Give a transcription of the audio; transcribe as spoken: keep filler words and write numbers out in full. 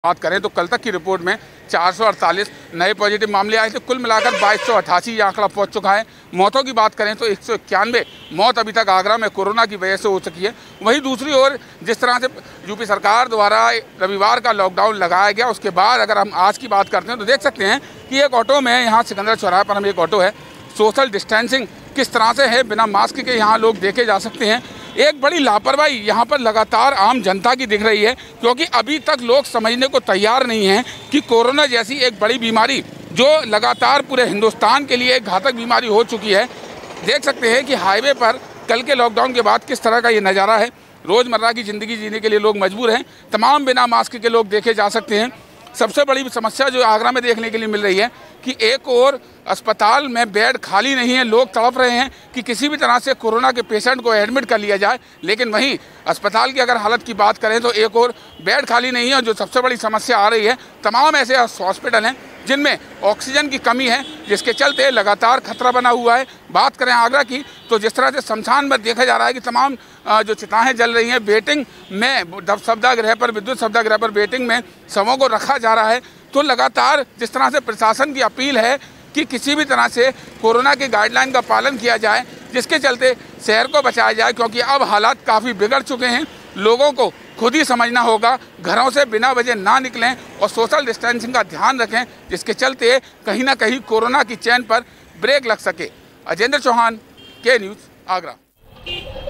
बात करें तो कल तक की रिपोर्ट में चार सौ अड़तालीस नए पॉजिटिव मामले आए थे। कुल मिलाकर बाईस सौ अठासी ये आंकड़ा पहुंच चुका है। मौतों की बात करें तो एक सौ इक्यानवे मौत अभी तक आगरा में कोरोना की वजह से हो चुकी है। वहीं दूसरी ओर जिस तरह से यूपी सरकार द्वारा रविवार का लॉकडाउन लगाया गया, उसके बाद अगर हम आज की बात करते हैं तो देख सकते हैं कि एक ऑटो में यहाँ सिकंदर चौराहे पर हम एक ऑटो है, सोशल डिस्टेंसिंग किस तरह से है, बिना मास्क के यहाँ लोग देखे जा सकते हैं। एक बड़ी लापरवाही यहाँ पर लगातार आम जनता की दिख रही है, क्योंकि अभी तक लोग समझने को तैयार नहीं हैं कि कोरोना जैसी एक बड़ी बीमारी जो लगातार पूरे हिंदुस्तान के लिए एक घातक बीमारी हो चुकी है। देख सकते हैं कि हाईवे पर कल के लॉकडाउन के बाद किस तरह का ये नज़ारा है। रोज़मर्रा की ज़िंदगी जीने के लिए लोग मजबूर हैं, तमाम बिना मास्क के लोग देखे जा सकते हैं। सबसे बड़ी समस्या जो आगरा में देखने के लिए मिल रही है कि एक और अस्पताल में बेड खाली नहीं है, लोग तड़प रहे हैं कि किसी भी तरह से कोरोना के पेशेंट को एडमिट कर लिया जाए, लेकिन वहीं अस्पताल की अगर हालत की बात करें तो एक और बेड खाली नहीं है। जो सबसे बड़ी समस्या आ रही है, तमाम ऐसे हॉस्पिटल हैं जिनमें ऑक्सीजन की कमी है, जिसके चलते लगातार खतरा बना हुआ है। बात करें आगरा की तो जिस तरह से शमशान में देखा जा रहा है कि तमाम जो चिताएं जल रही हैं, वेटिंग में शवदाह पर विद्युत शवदाह पर वेटिंग में शवों को रखा जा रहा है। तो लगातार जिस तरह से प्रशासन की अपील है कि किसी भी तरह से कोरोना के गाइडलाइन का पालन किया जाए, जिसके चलते शहर को बचाया जाए, क्योंकि अब हालात काफ़ी बिगड़ चुके हैं। लोगों को खुद ही समझना होगा, घरों से बिना वजह ना निकलें और सोशल डिस्टेंसिंग का ध्यान रखें, जिसके चलते कहीं ना कहीं कोरोना की चेन पर ब्रेक लग सके। अजेंद्र चौहान, के न्यूज़, आगरा।